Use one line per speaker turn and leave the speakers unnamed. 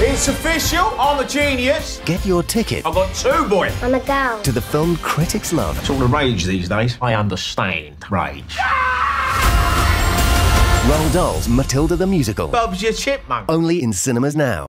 It's official. I'm a genius.
Get your ticket.
I've got two, boy.
I'm a girl.
To the film critics love.
It's all the rage these days. I understand rage.
Roald Dahl's Matilda the Musical.
Bub's your chipmunk.
Only in cinemas now.